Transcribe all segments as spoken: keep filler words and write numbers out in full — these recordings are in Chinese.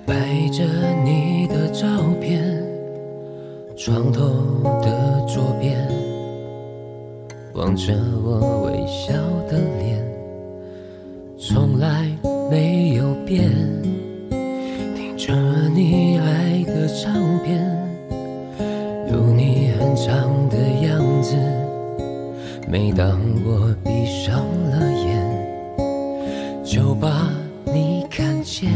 摆着你的照片，床头的左边，望着我微笑的脸，从来没有变。听着你爱的唱片，有你很长的样子，每当我闭上了眼，就把你看见。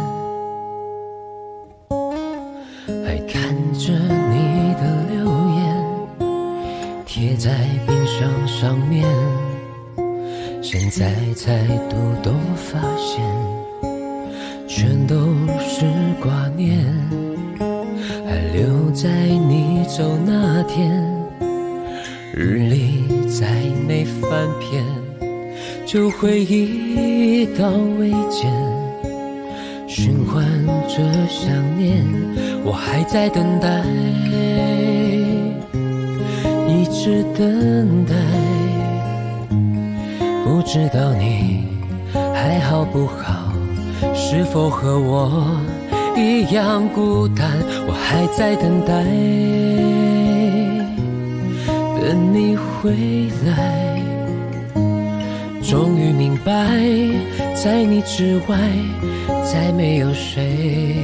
还看着你的留言，贴在冰箱上面，现在才读懂发现，全都是挂念。还留在你走那天，日历再没翻篇，就回忆到未见，循环着想念。我还在等待，一直等待，不知道你还好不好，是否和我一样孤单。我还在等待，等你回来，终于明白，在你之外再没有谁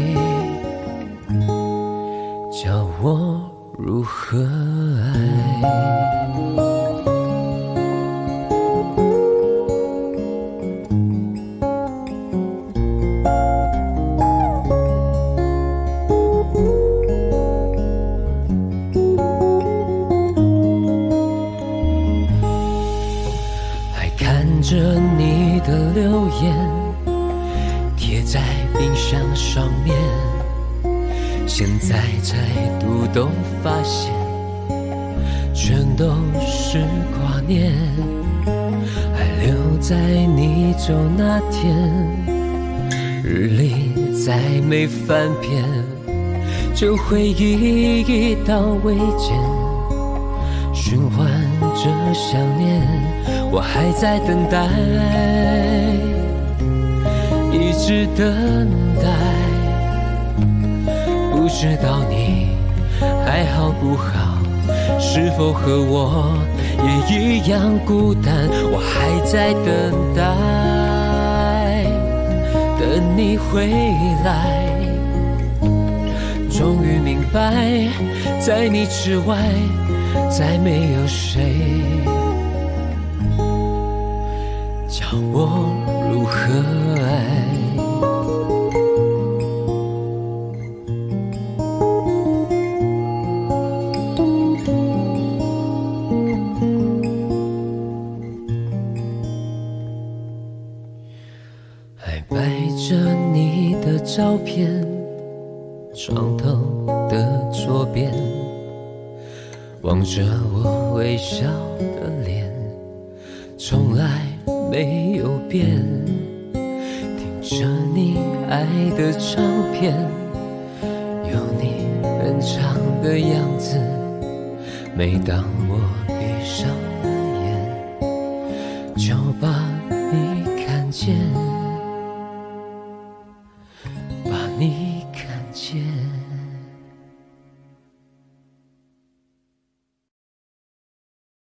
教我如何爱。还看着你的留言，贴在冰箱上面，现在才读懂发现，全都是挂念。还留在你走那天，日历再没翻篇，就回忆到未见，循环着想念。我还在等待，一直等待，不知道你还好不好，是否和我也一样孤单。我还在等待，等你回来，终于明白，在你之外再没有谁教我如何爱。还摆着你的照片，床头的左边，望着我微笑的脸，从来没有变。听着你爱的唱片，有你很长的样子，每当我闭上了眼，就把你看见。